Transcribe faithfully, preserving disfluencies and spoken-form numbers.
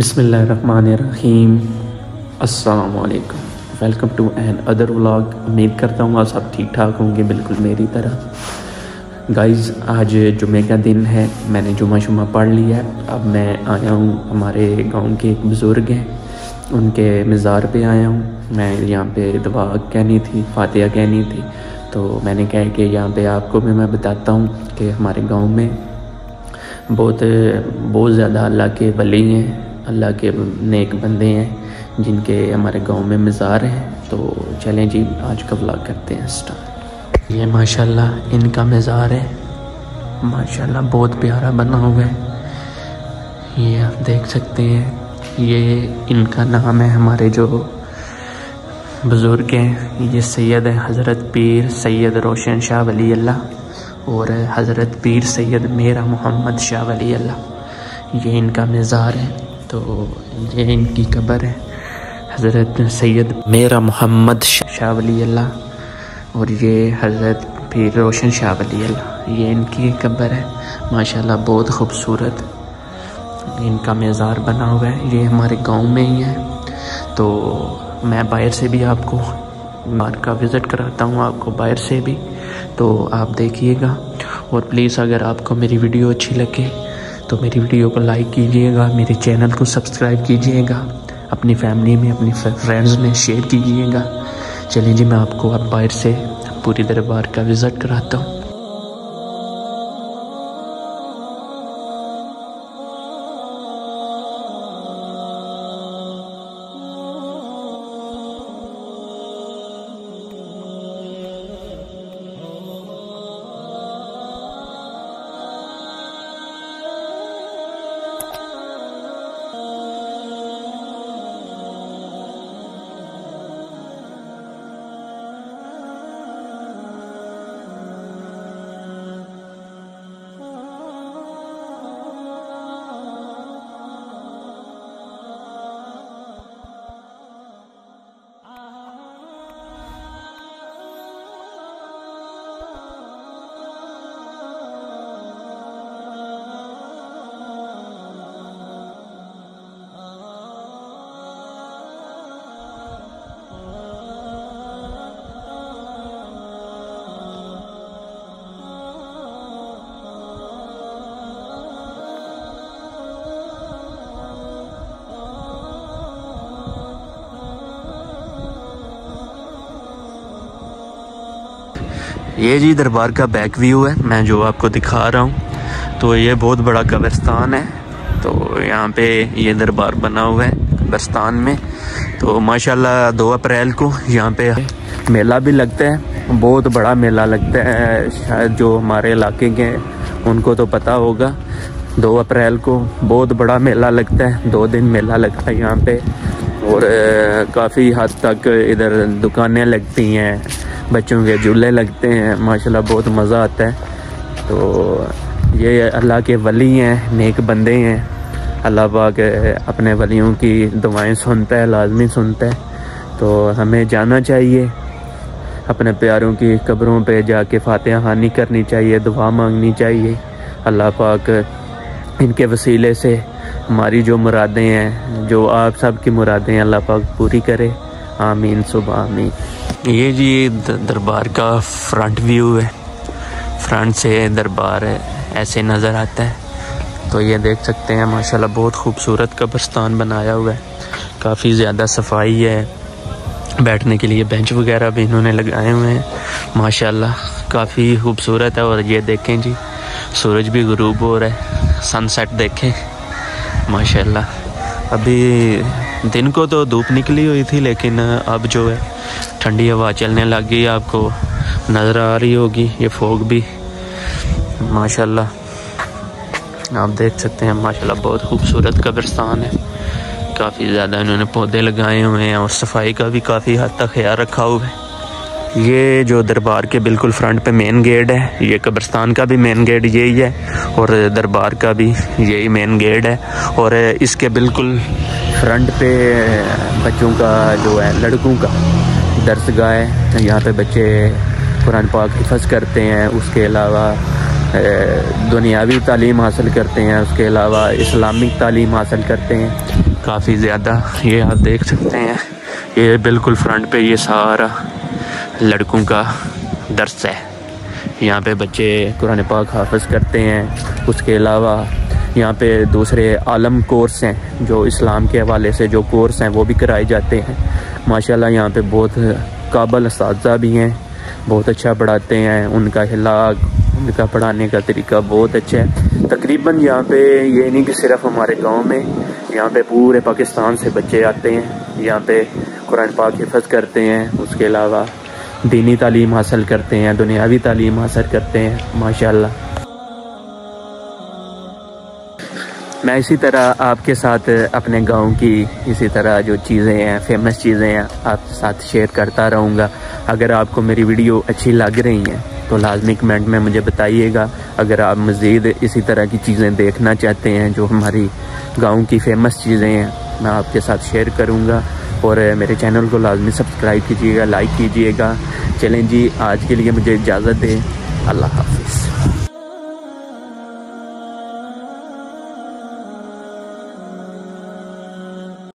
बिस्मिल्लाहिर्रहमानिर्रहीम। अस्सलाम वालेकुम। Welcome to another vlog. उम्मीद करता हूँ आप सब ठीक ठाक होंगे बिल्कुल मेरी तरह। गाइज़, आज जुमे का दिन है, मैंने जुमा शुमा पढ़ लिया है। अब मैं आया हूँ, हमारे गांव के एक बुज़ुर्ग हैं, उनके मज़ार पे आया हूँ। मैं यहाँ पे दुआ कहनी थी, फातिहा कहनी थी, तो मैंने कहा कि यहाँ पे आपको भी मैं बताता हूँ कि हमारे गांव में बहुत बहुत ज़्यादा अल्लाह के वली हैं, अल्लाह के नेक बंदे हैं जिनके हमारे गांव में मज़ार हैं। तो चलें जी, आज का व्लॉग करते हैं स्टार्ट। ये माशाल्लाह इनका मज़ार है, माशाल्लाह बहुत प्यारा बना हुआ है, ये आप देख सकते हैं। ये इनका नाम है, हमारे जो बुज़ुर्ग हैं ये सैयद हज़रत पीर सैयद रोशन शाह वली अल्लाह और हज़रत पीर सैयद मेरा मोहम्मद शाह वली अल्लाह, ये इनका मज़ार है। तो ये इनकी कब्र है, हज़रत सैयद मेरा मोहम्मद शाह वली अल्लाह और ये हज़रत पीर रोशन शाह वली अल्लाह, ये इनकी कब्र है। माशाल्लाह बहुत ख़ूबसूरत इनका मज़ार बना हुआ है। ये हमारे गांव में ही है। तो मैं बाहर से भी आपको बाहर का विज़िट कराता हूँ, आपको बाहर से भी, तो आप देखिएगा। और प्लीज़ अगर आपको मेरी वीडियो अच्छी लगे तो मेरी वीडियो को लाइक कीजिएगा, मेरे चैनल को सब्सक्राइब कीजिएगा, अपनी फैमिली में अपनी फ्रेंड्स में शेयर कीजिएगा। चलिए जी, मैं आपको अब बाहर से पूरी दरबार का विज़िट कराता हूँ। ये जी दरबार का बैक व्यू है, मैं जो आपको दिखा रहा हूँ। तो ये बहुत बड़ा कब्रिस्तान है, तो यहाँ पे ये दरबार बना हुआ है कब्रिस्तान में। तो माशाल्लाह दो अप्रैल को यहाँ पे मेला भी लगता है, बहुत बड़ा मेला लगता है। शायद जो हमारे इलाके के हैं उनको तो पता होगा, दो अप्रैल को बहुत बड़ा मेला लगता है, दो दिन मेला लगता है यहाँ पे। और काफ़ी हद तक इधर दुकानें लगती हैं, बच्चों के झूले लगते हैं, माशाल्लाह बहुत मज़ा आता है। तो ये अल्लाह के वली हैं, नेक बंदे हैं। अल्लाह पाक अपने वलियों की दुआएं सुनता है, लाजमी सुनता है। तो हमें जाना चाहिए, अपने प्यारों की कब्रों पे जाके फातिहा खानी करनी चाहिए, दुआ मांगनी चाहिए। अल्लाह पाक इनके वसीले से हमारी जो मुरादें हैं, जो आप सब की मुरादें अल्लाह पाक पूरी करे, आमीन सुबह आमीन। ये जी दरबार का फ्रंट व्यू है, फ्रंट से दरबार ऐसे नज़र आता है। तो ये देख सकते हैं माशाल्लाह बहुत खूबसूरत कब्रिस्तान बनाया हुआ है, काफ़ी ज़्यादा सफाई है, बैठने के लिए बेंच वगैरह भी इन्होंने लगाए हुए हैं, माशाल्लाह काफ़ी खूबसूरत है। और ये देखें जी, सूरज भी गुरूब हो रहा है, सनसेट देखें माशाल्लाह। अभी दिन को तो धूप निकली हुई थी, लेकिन अब जो है ठंडी हवा चलने लग गई, आपको नज़र आ रही होगी ये फोग भी माशाल्लाह आप देख सकते हैं। माशाल्लाह बहुत खूबसूरत कब्रिस्तान है, काफ़ी ज़्यादा इन्होंने पौधे लगाए हुए हैं और सफाई का भी काफ़ी हद तक ख्याल रखा हुआ है। ये जो दरबार के बिल्कुल फ्रंट पे मेन गेट है, ये कब्रिस्तान का भी मेन गेट यही है और दरबार का भी यही मेन गेट है। और इसके बिल्कुल फ्रंट पे बच्चों का जो है, लड़कों का दरसगाह है, यहाँ पे बच्चे कुरान पाक हिफ़्ज़ करते हैं। उसके अलावा दुनियावी तालीम हासिल करते हैं, उसके अलावा इस्लामिक तालीम हासिल करते हैं काफ़ी ज़्यादा। ये आप देख सकते हैं, ये बिल्कुल फ्रंट पे ये सारा लड़कों का दर्स है। यहाँ पे बच्चे कुरान पाक हाफ़िज़ करते हैं। उसके अलावा यहाँ पे दूसरे आलम कोर्स हैं, जो इस्लाम के हवाले से जो कोर्स हैं वो भी कराए जाते हैं। माशाल्लाह यहाँ पे बहुत काबिल असातिज़ा भी हैं, बहुत अच्छा पढ़ाते हैं। उनका अखलाक, उनका पढ़ाने का तरीका बहुत अच्छा है। तकरीबन यहाँ पे ये नहीं कि सिर्फ हमारे गांव में, यहाँ पे पूरे पाकिस्तान से बच्चे आते हैं, यहाँ पे कुरान पाक हिफ़्ज़ करते हैं। उसके अलावा दीनी तालीम हासिल करते हैं, दुनियावी तालीम हासिल करते हैं माशाल्लाह। मैं इसी तरह आपके साथ अपने गांव की इसी तरह जो चीज़ें हैं, फेमस चीज़ें हैं, आपके साथ शेयर करता रहूँगा। अगर आपको मेरी वीडियो अच्छी लग रही हैं तो लाजमी कमेंट में मुझे बताइएगा। अगर आप मज़ीद इसी तरह की चीज़ें देखना चाहते हैं, जो हमारी गांव की फेमस चीज़ें हैं, मैं आपके साथ शेयर करूँगा। और मेरे चैनल को लाजमी सब्सक्राइब कीजिएगा, लाइक कीजिएगा। चलें जी, आज के लिए मुझे इजाज़त दें। अल्लाह हाफ़िज़।